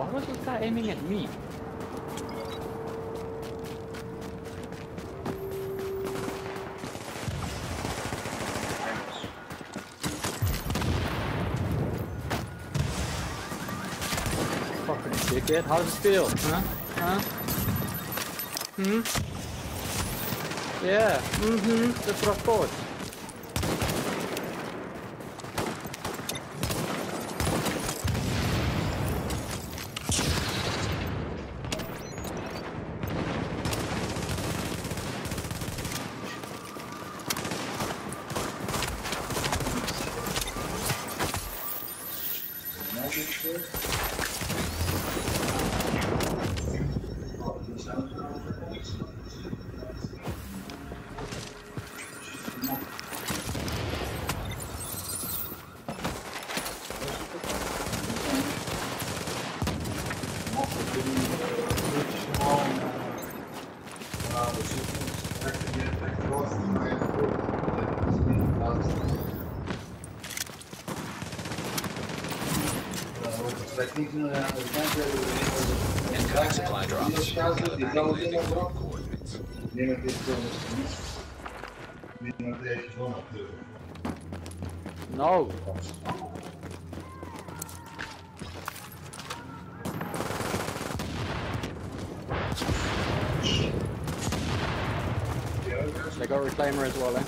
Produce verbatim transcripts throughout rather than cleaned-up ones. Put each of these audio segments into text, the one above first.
Why was this guy aiming at me? Fucking dickhead, how does it feel? Huh? Huh? Hmm? Yeah, mm-hmm, that's what I thought. Incoming supply drops. Calculating route coordinates. No. They got reclaimer as well, eh?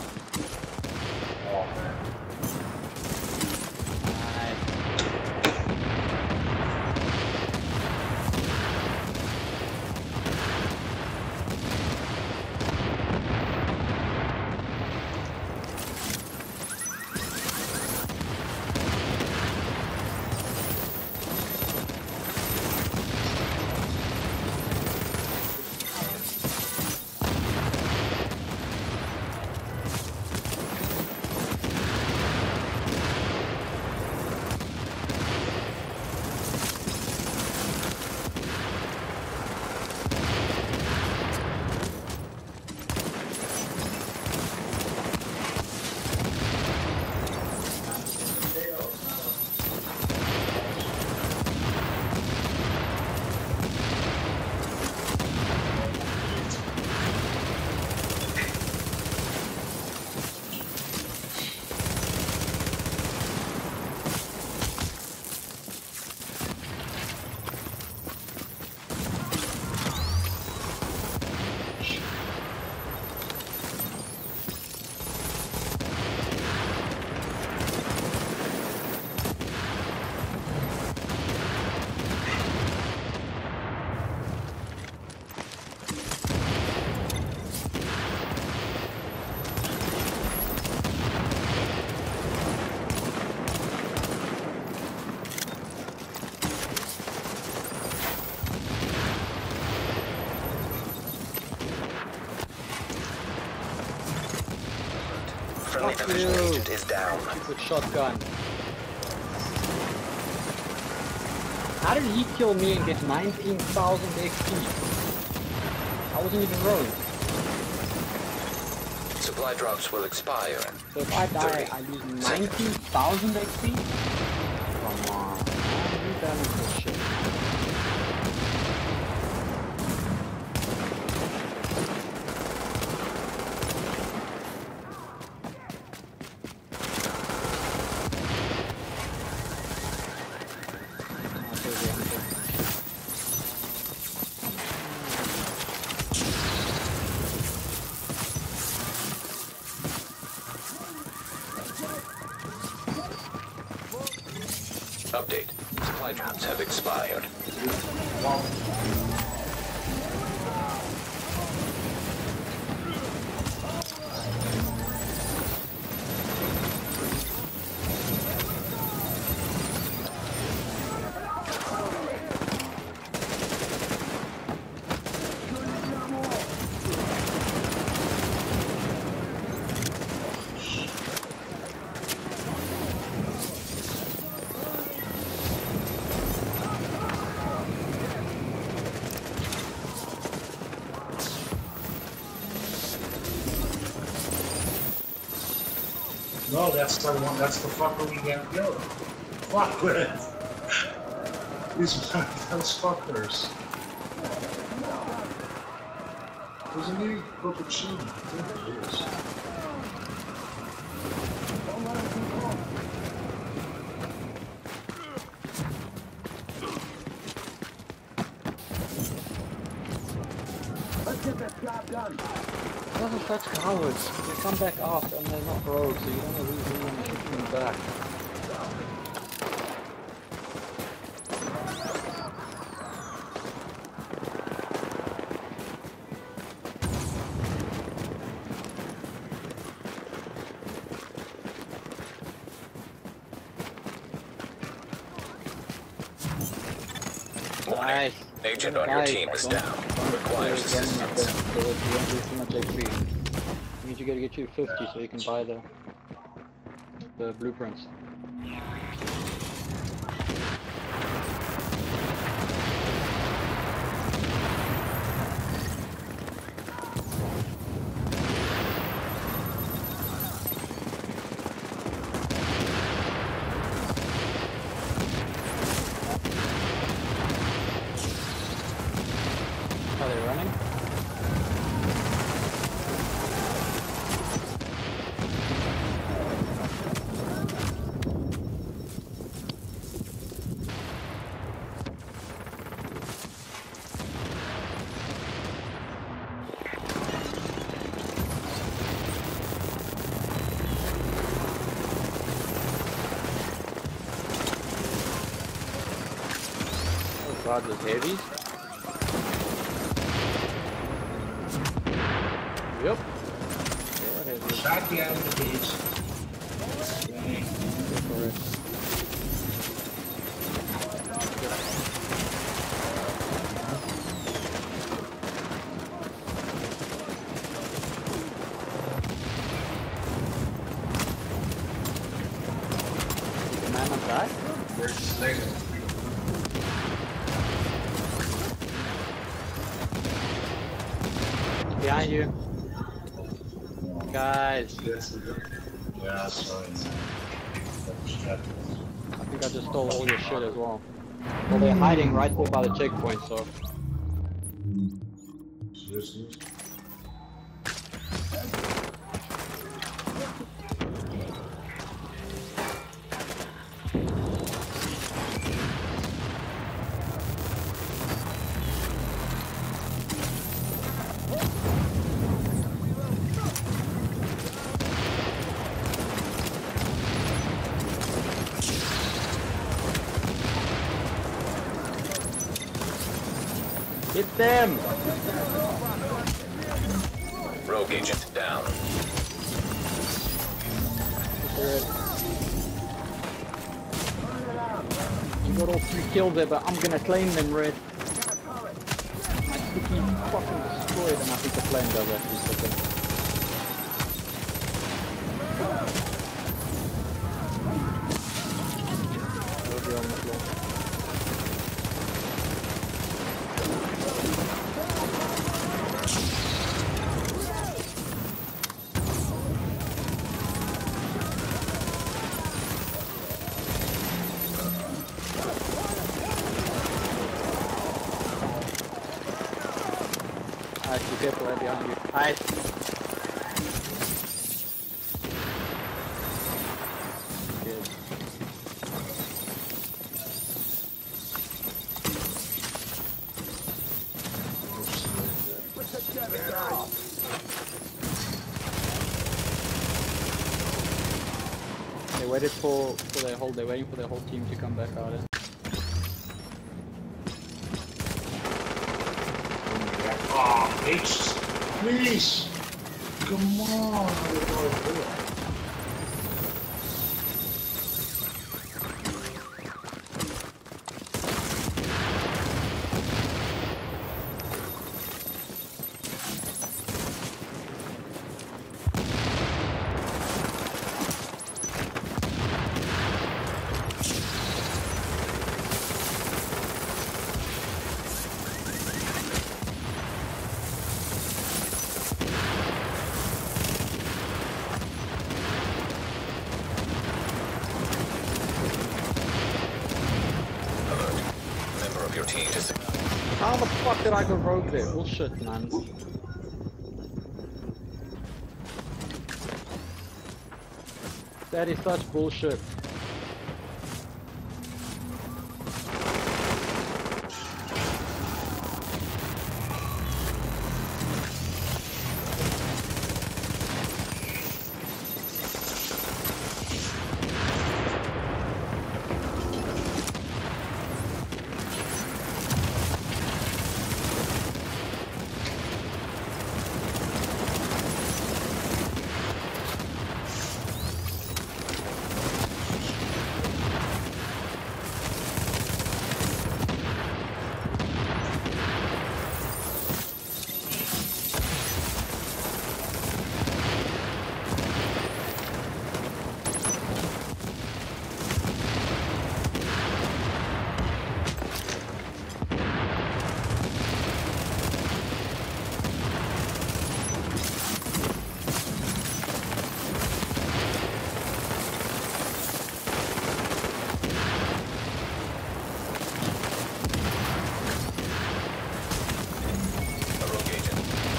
Friendly division agent is down. With shotgun. How did he kill me and get nineteen thousand X P? I wasn't even rolling. Supply drops will expire. So if I die, I lose nineteen thousand X P? Come on, man. Rebalance this shit. Update. Supply drops have expired. No, that's the one, that's the fucker we got killed. Fuck with it. These those fuckers. There's a new group of sheep. I think it is. Let's get this job done. Those are such cowards. They come back off and they're not rogue, so you don't have reason to shoot them back. Nice. Agent on your team is down. Requires assistance. So you don't lose too much H P. You need to get, get you fifty so you can buy the the blueprints. Are they running? Oh god, there's heavies? Yep. Shot the out of the cage. Dang. Go for it. Is the man on back? There's a second. Behind you. Guys, Yes, yeah, sorry. I think I just stole all your shit as well. Well, they're hiding right there by the checkpoint, so... Seriously? Hit them! Rogue agent down. You got all three kills there, but I'm gonna claim them, Red. My sticky fucking destroyed, and I think the flame does actually stick them. They'll be on the floor. Alright, be careful, right behind you. Alright. Good. They waited for, for their whole, they're waiting for their whole team to come back out. Oh, H, please! Come on! Move your team to... se- How the fuck did I go rogue there? Bullshit, man. That is such bullshit. A rogue agent.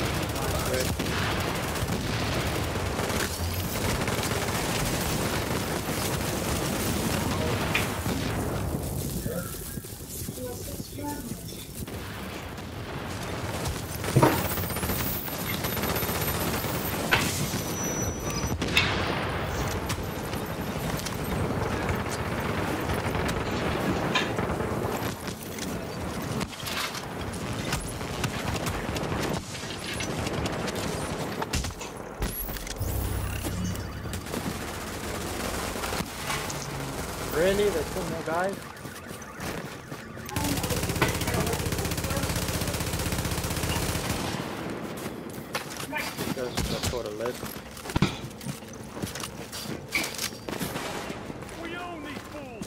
Really? There's still more guys? Just, just sort of list. We own these fools!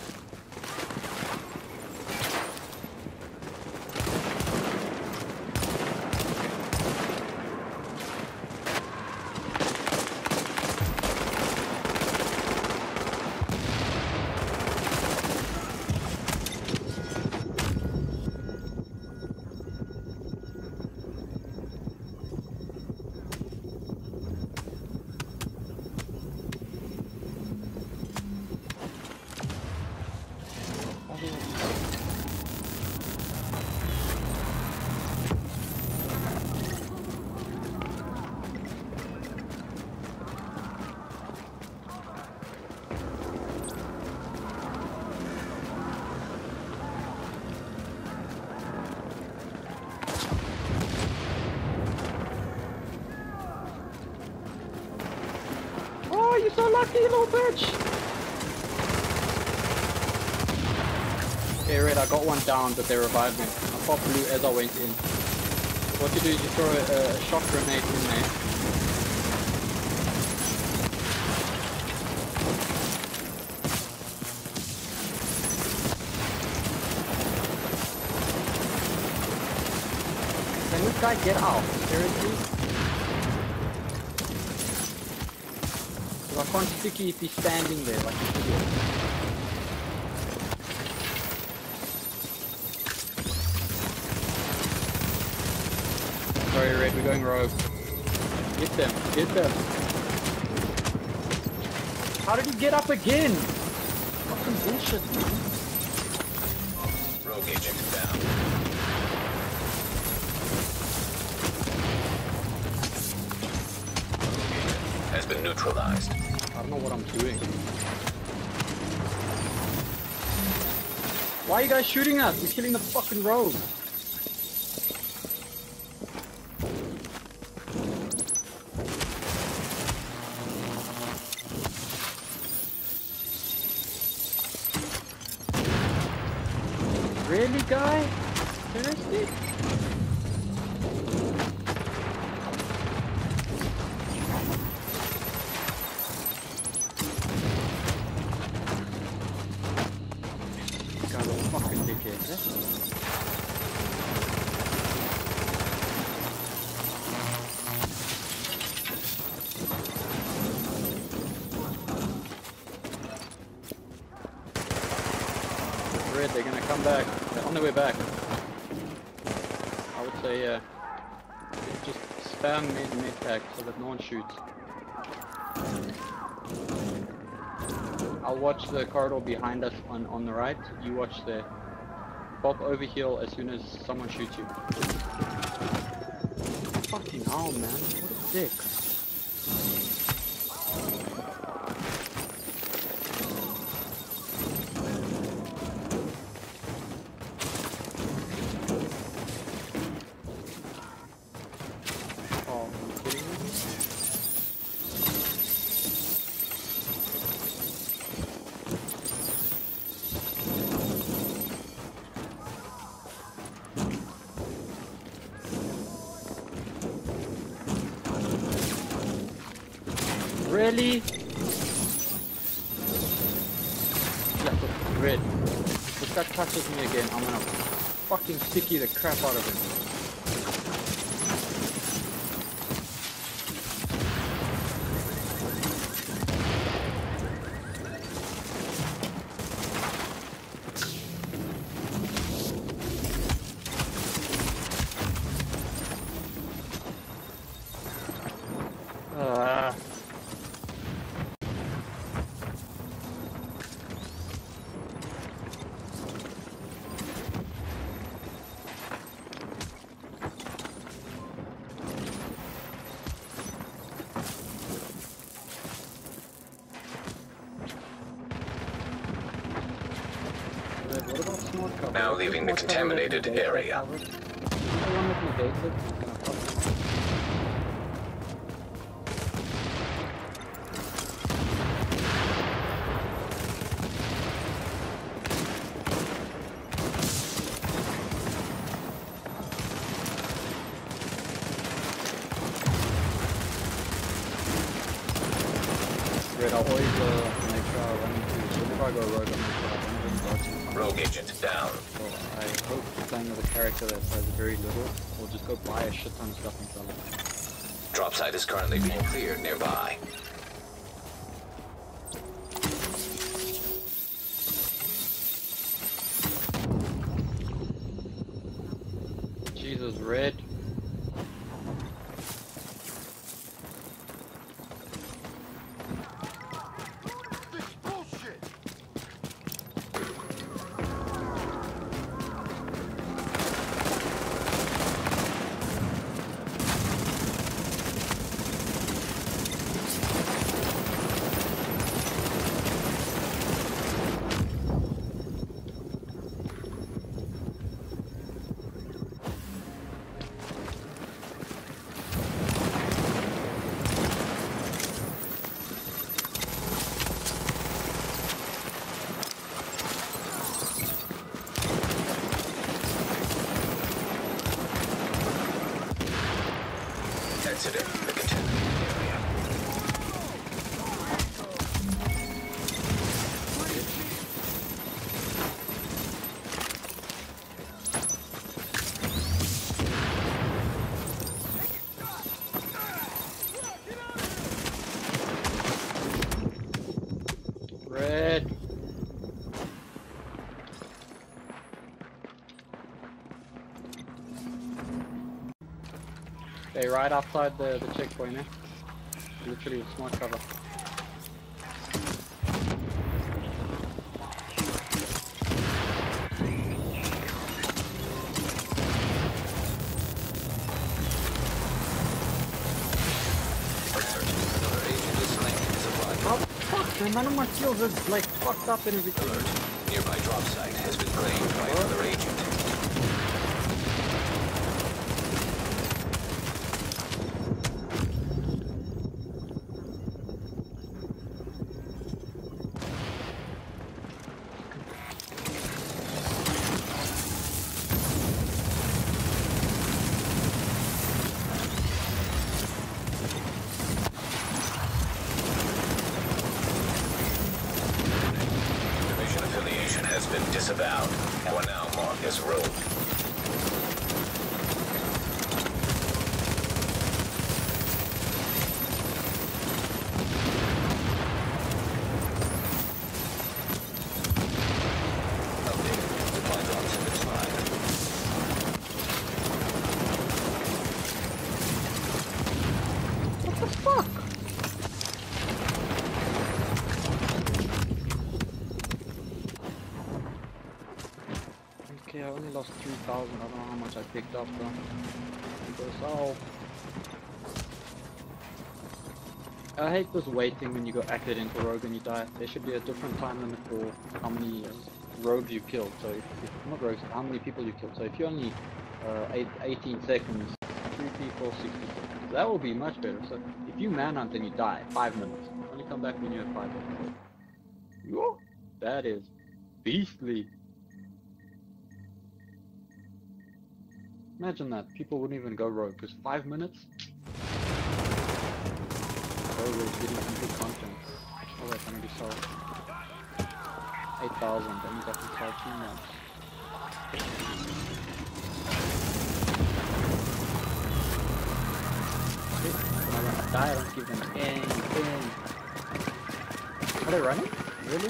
Oh, you're so lucky, little bitch! Okay, Red, I got one down, but they revived me. I popped blue as I went in. What you do is you throw a, a shock grenade in there. Can this guy get out? Seriously? I can't sticky if he's standing there like an idiot. Sorry, Red, we're going rogue. Get them, get them. How did he get up again? Fucking bullshit, man. Rogue agent down. Rogue agent has been neutralized. I don't know what I'm doing. Why are you guys shooting us? We're killing the fucking rogue. Really, guy? Seriously? Fucking dickhead, eh? Red, they're gonna come back. They're on their way back. I would say, uh, just spam mid mid pack so that no one shoots. I'll watch the corridor behind us on, on the right. You watch the pop over heal as soon as someone shoots you. Fucking hell, man. What a dick. Oh, are you kidding me? Really? That's a red. If that touches me again, I'm gonna fucking sticky the crap out of him. Uh, Red, what about smart cover? Now What's leaving the smart cover contaminated that negates area. that cover? The one that negates it is gonna fuck me. Red, I'll always uh, make sure I run into, whenever I go rogue, I'll make sure I run into dodge and find Rogue agent down. So I hope playing with a character that has very little, will just go buy a shit ton of stuff and sell it. Drop site is currently being cleared nearby. Jesus, Red. Exiting the contaminated area. Red. Stay right outside the, the checkpoint, eh? Literally a smart cover. Another agent is slain. Supply How the fuck, man? None of my kills are like fucked up and everything. alert. Nearby drop site has been claimed by another agent. Division affiliation has been disavowed. You are now marked as rogue. Update. Supply drops have been spotted. Okay, I only lost three thousand. I don't know how much I picked up though. Because, oh. I hate this waiting when you go active into rogue and you die. There should be a different time limit for how many uh, rogues you killed. So, if, if not rogues, how many people you killed. So, if you only uh, eight, eighteen seconds, three people, sixty seconds, that will be much better. So, if you manhunt and you die, five minutes. Only come back when you have five minutes. Whoa, that is beastly. Imagine that. People wouldn't even go rogue because five minutes. Oh, we're getting some good content. Oh, that's gonna be sold. eight thousand, that means I can sell two months. When I die, I don't give them anything. Are they running? Really?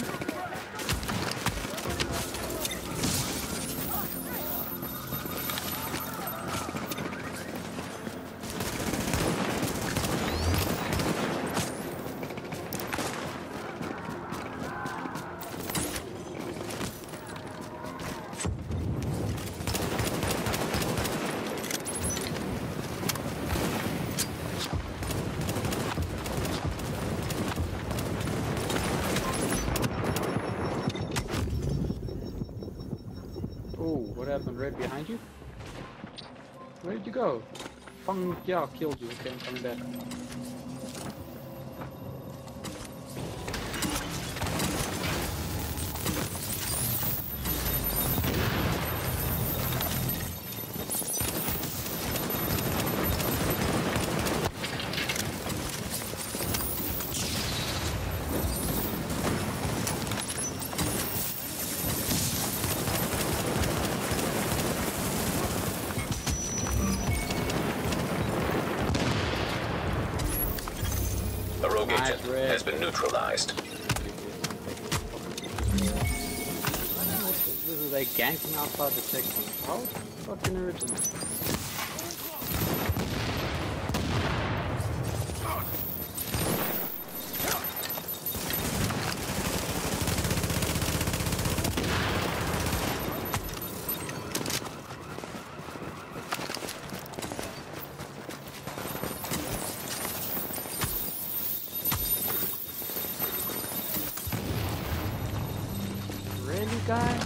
What happened? Red behind you? Where did you go? Fang Jia killed you. Okay, I'm coming back. The rogue agent has been neutralized. This is a ganking outside the checkpoint. How fucking original. Really, guy?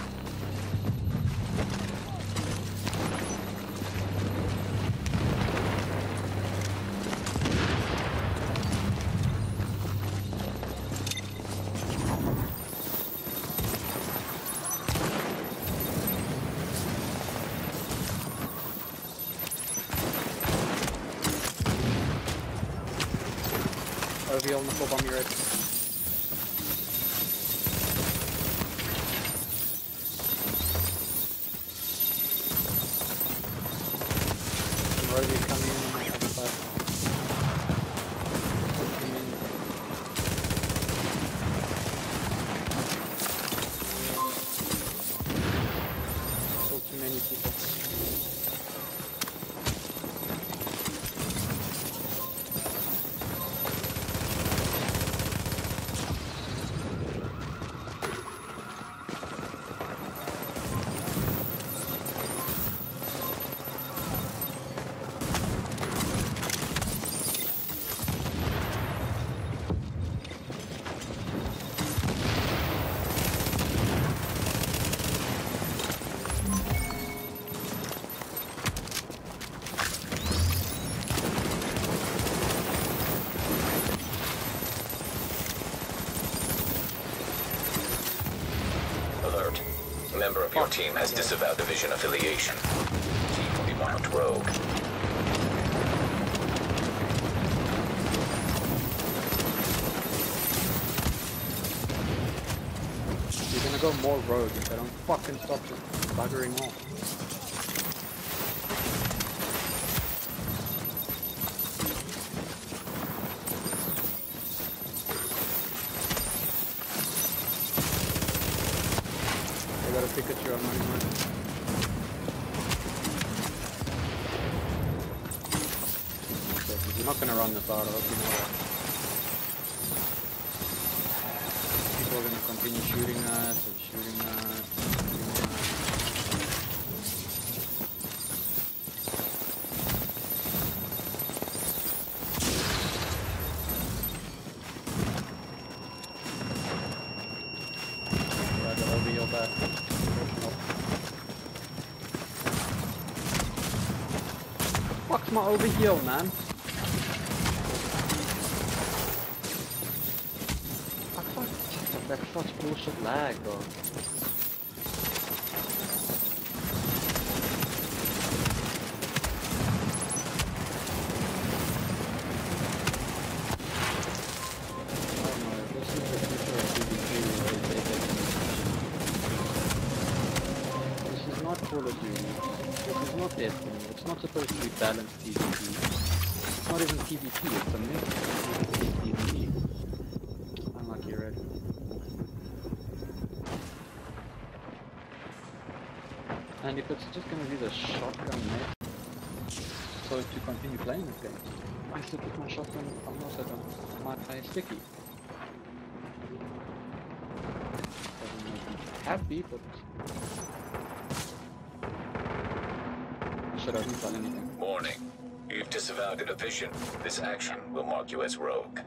Over here on the floor, bomb your head. Rosie coming in on my other side. Still too many people. Alert. A member of your team has disavowed division affiliation. Team will be marked rogue. You're gonna go more rogue if I don't fucking stop just buggering off. I got a Pikachu on my mind. Okay, you're not gonna run this out, I hope you know that. People are gonna continue shooting us and shooting us and shooting us. fuck's my overheal, man? I fuck, that's such bullshit lag, bro. Call of Duty. This is not Destiny. It's not supposed to be balanced PvP. It's not even PvP, it's a mix of PvP. Unlucky red. And if it's just gonna be the shotgun mate, so to continue playing this game, I sit with my shotgun, I'm not at my, my sticky. Doesn't make me happy, but should I haven't done anything. Warning. You've disavowed a division. This action will mark you as rogue.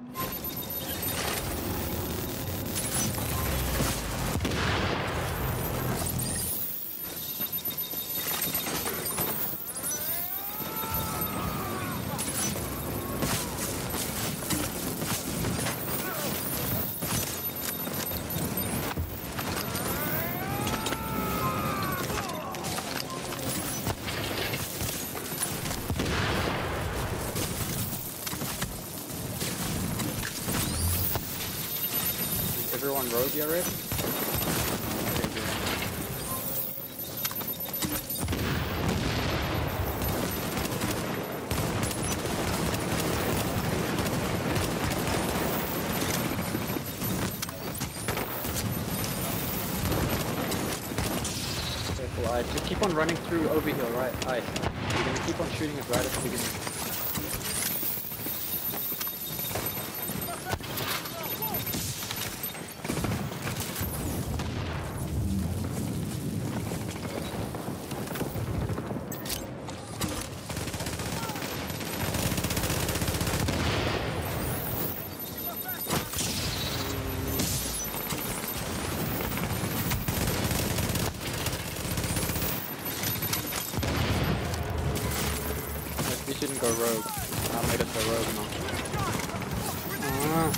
Everyone rogue already? Okay, good. Okay, cool. Alright, just keep on running through overhill, right? Alright. You're gonna keep on shooting it right at the beginning. We shouldn't go rogue. I made us go rogue now. Ah.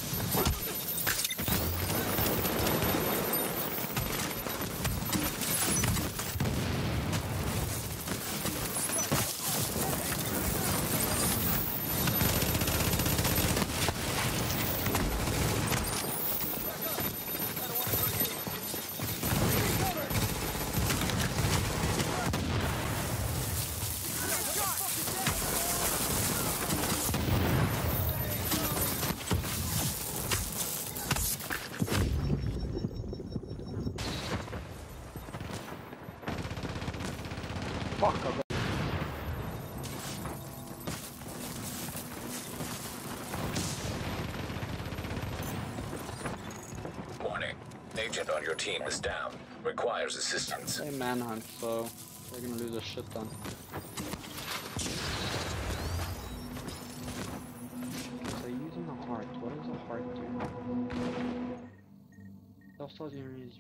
Fuck, I got... Warning. Agent on your team is down. Requires assistance. They manhunt, so they're gonna lose a shit ton. So using the heart, what does the heart do? Self-stars you use.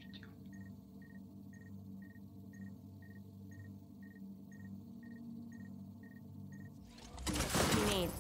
Need.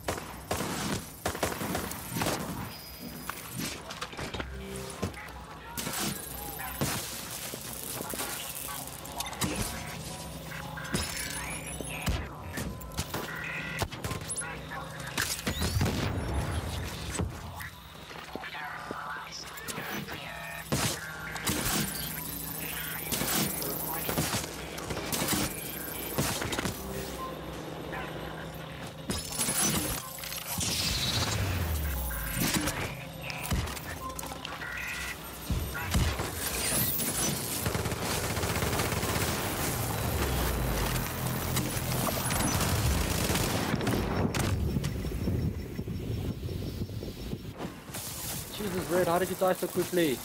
Jesus, Red, how did you die so quickly?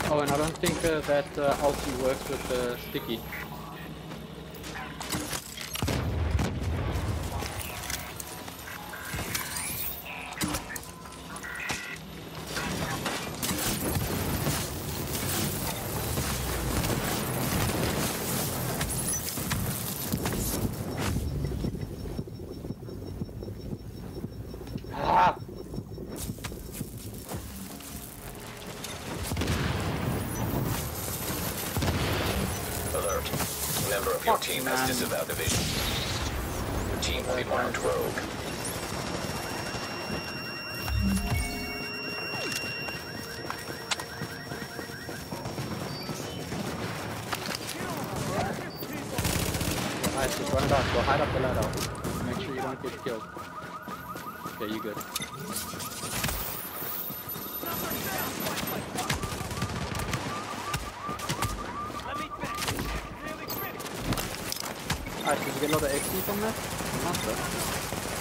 Oh, and I don't think uh, that uh, ulti works with uh, sticky. Ah! Alert. A member of your Fuck, team man. has disavowed the vision. Your team will be marked rogue. Alright, just run it out. Go hide up the ladder. Make sure you don't get killed. Okay, you good. Alright, did you get a lot of X P from that? Not so.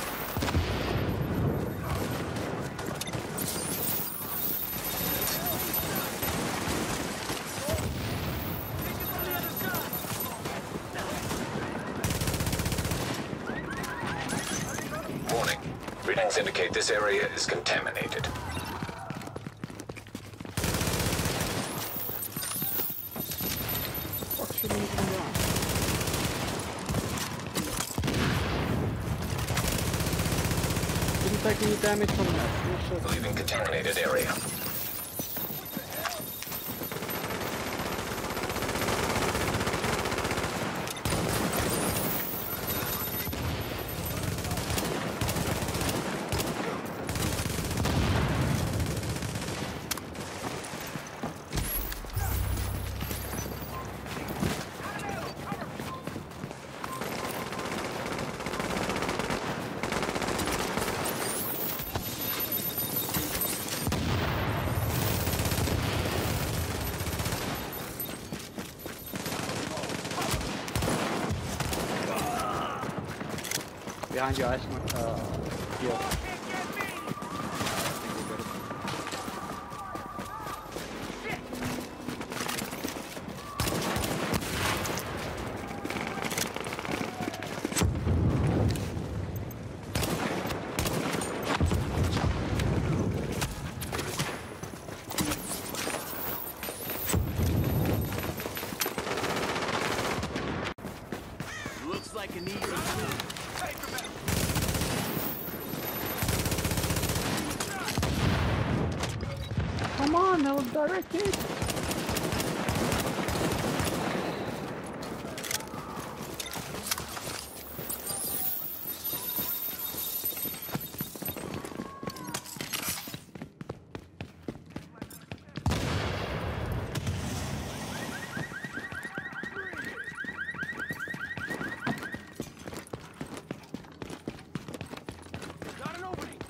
Warning. Readings indicate this area is contaminated. What should we come around? Didn't take any damage from that. Oh, shit. Leaving contaminated area. Behind you, ice uh, heal. Looks like an easy. Come on, that was direct hit. Got an opening.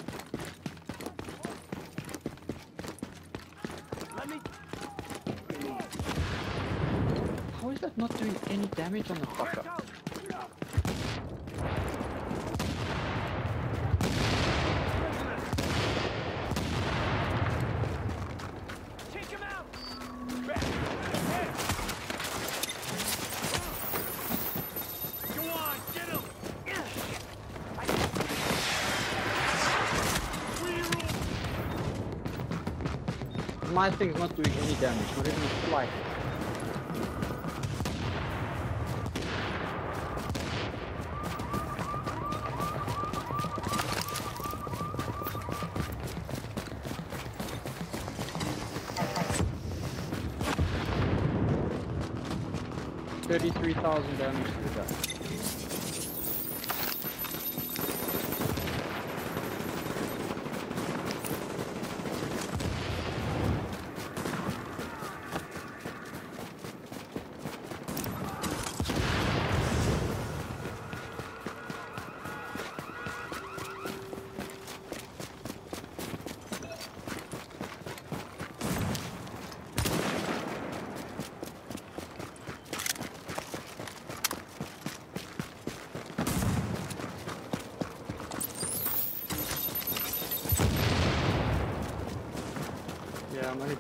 Let me. How is that not doing any damage on the fucker? Take him out. Back. Ahead. Go on, get him. My thing's not doing any damage, not even a slight. Thirty-three thousand damage to that.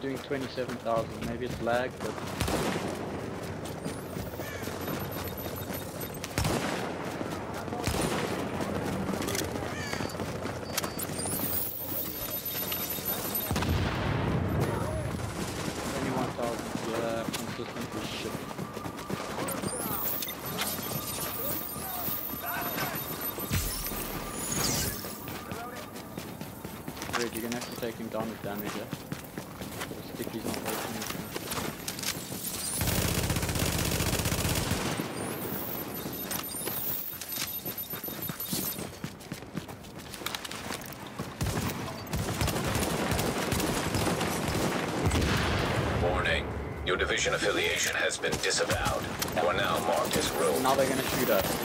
doing twenty-seven thousand. Maybe it's lag, but twenty-one thousand. Yeah, consistently shit. Red, you're gonna have to take him down with damage, yeah? The sticky's not working. Warning. Your division affiliation has been disavowed. You are now marked as rogue. Now they're gonna shoot us.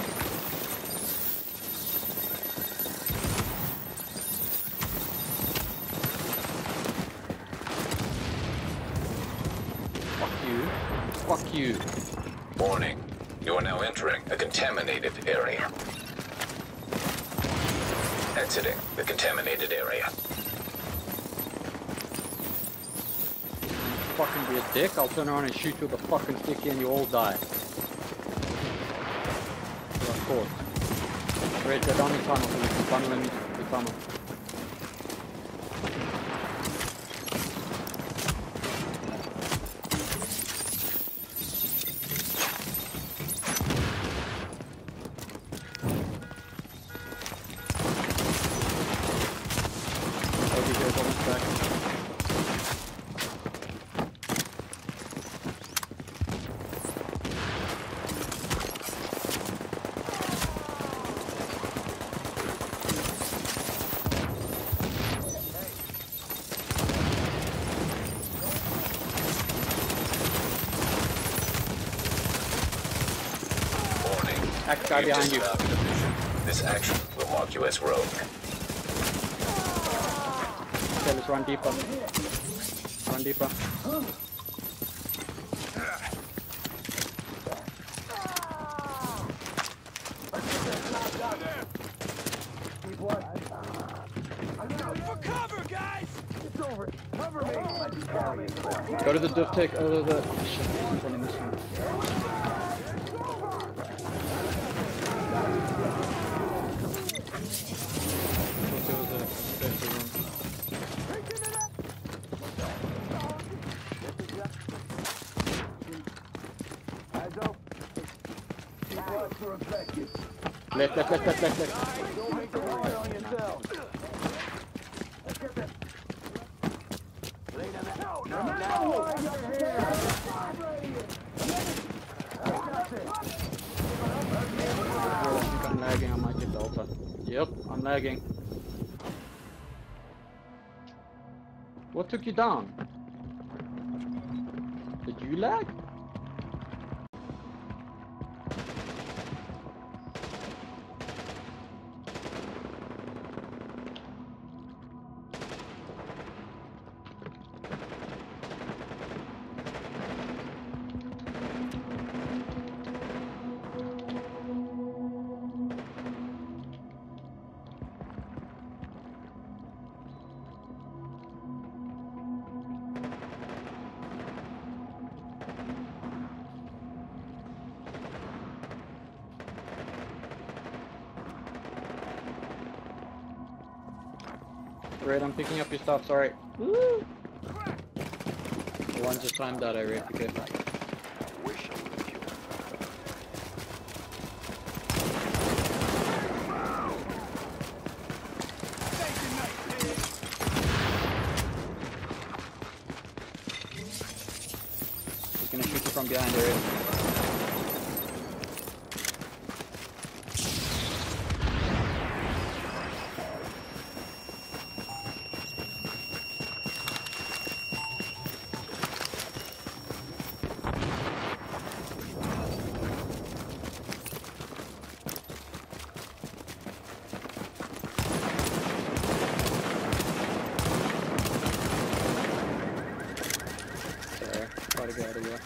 Fuck you. Warning. You are now entering a contaminated area. Exiting the contaminated area. Fucking be a dick, I'll turn around and shoot you with a fucking sticky and you all die. So of course. Red, go down the tunnel so we can funnel them into the tunnel. Over here, almost back. Axe guy behind you. This action will mark you as rogue. Okay, let's run deeper. Run deeper. For cover, guys! It's over. Cover me. Go to the div take. Oh, the shit. I'm running this one. Left, left, left, left, left, left. Don't make a riot on yourself. No, no, no! I think I'm lagging. I might get Delta. Yep, I'm lagging. What took you down? Did you lag? Red, I'm picking up your stuff, sorry. Woo! The one just timed out, I read. Okay. He's gonna shoot you from behind, Red. Try to get out of here.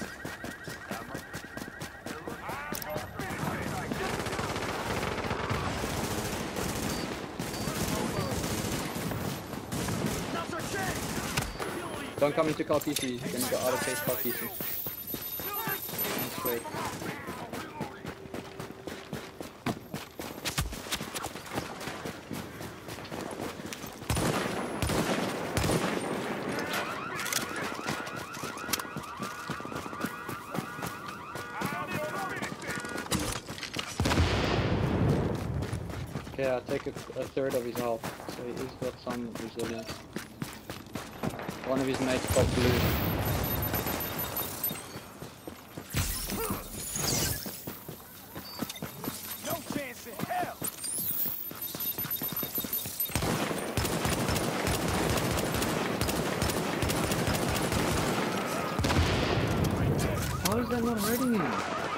That's our chance! Kill each Don't come into car P C, then you go out of case car P C. Straight. Okay, I'll take a, a third of his health, so he's got some resilience. One of his mates got blue. No chance in hell. How is that not hurting him?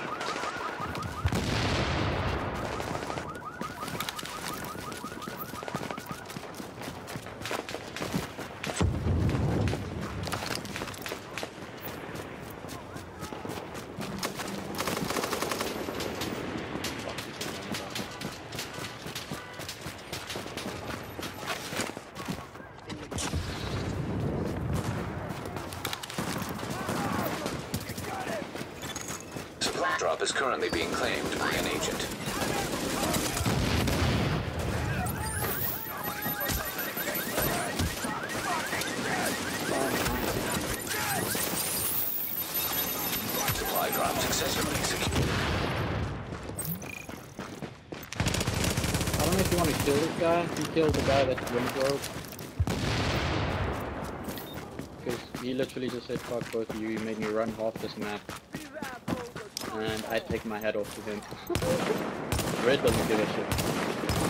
Supply drop is currently being claimed by an agent. Supply drop successfully secured. I don't know if you want to kill this guy. He killed the guy that went rogue. Because he literally just said fuck both of you, you made me run half this map. And I take my head off to him. Red doesn't give a shit.